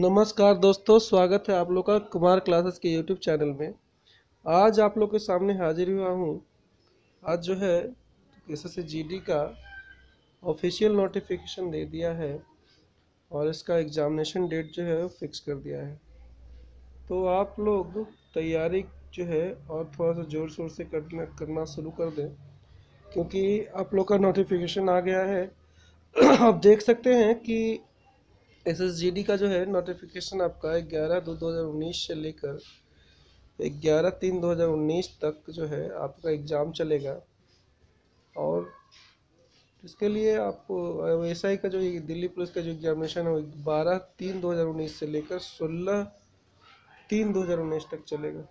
नमस्कार दोस्तों, स्वागत है आप लोग का कुमार क्लासेस के यूट्यूब चैनल में। आज आप लोग के सामने हाजिर हुआ हूँ। आज जो है एसएससी जीडी का ऑफिशियल नोटिफिकेशन दे दिया है और इसका एग्जामिनेशन डेट जो है फिक्स कर दिया है। तो आप लोग तैयारी जो है और थोड़ा सा ज़ोर शोर से करना शुरू कर दें, क्योंकि आप लोग का नोटिफिकेशन आ गया है। आप देख सकते हैं कि एसएसजीडी का जो है नोटिफिकेशन आपका 11/2/2019 से लेकर 11/3/2019 तक जो है आपका एग्ज़ाम चलेगा। और इसके लिए आपको एसआई का जो दिल्ली पुलिस का जो एग्जामिनेशन है वो 12/3/2019 से लेकर 16/3/2019 तक चलेगा।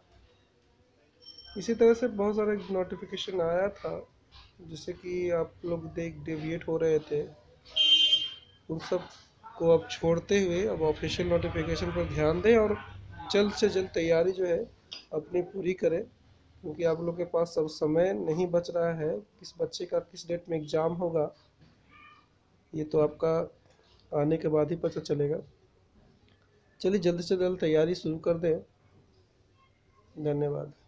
इसी तरह से बहुत सारे नोटिफिकेशन आया था जिससे कि आप लोग डेविएट हो रहे थे। उन सब को अब छोड़ते हुए अब ऑफिशियल नोटिफिकेशन पर ध्यान दें और जल्द से जल्द तैयारी जो है अपनी पूरी करें, क्योंकि आप लोग के पास सब समय नहीं बच रहा है। किस बच्चे का किस डेट में एग्ज़ाम होगा ये तो आपका आने के बाद ही पता चलेगा। चलिए जल्द से जल्द तैयारी शुरू कर दें। धन्यवाद।